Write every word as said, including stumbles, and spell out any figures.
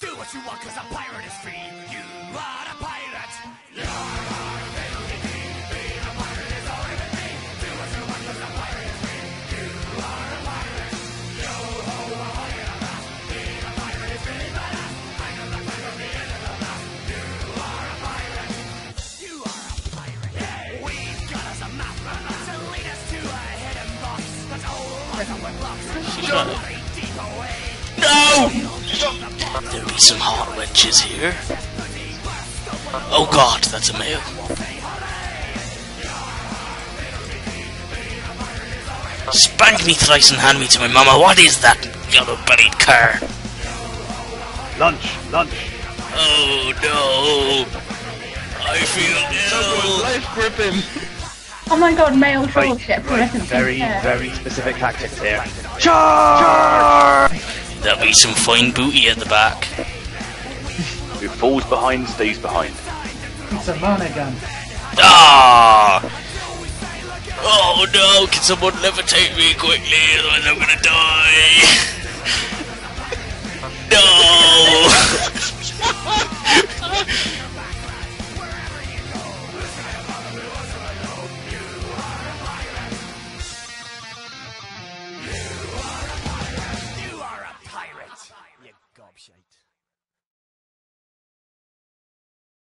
Do what you want, cause a pirate is free. You are a pirate. You're a being a pirate is all in me. Do what you want, cause a pirate is free. You are a pirate. Yo ho, ahoy in a blast. Being a pirate is really badass. I know the time of the end of the blast. You are a pirate. You are a pirate. Yeah. We've got us a map to lead us to a hidden box. That's all like a wedlock. Shut up. Deep away. No! There'll be some hot wenches here. Oh god, that's a male. Spank me thrice and hand me to my mama. What is that yellow-bellied car? Lunch, lunch. Oh no! I feel ill. Life grip him. Oh my god, male Right, troll ship. right. Very, very specific tactics here. Charge! There'll be some fine booty at the back. Who falls behind stays behind. It's a mana gun. Ah! Oh no! Can someone levitate me quickly? Otherwise I'm gonna die. No!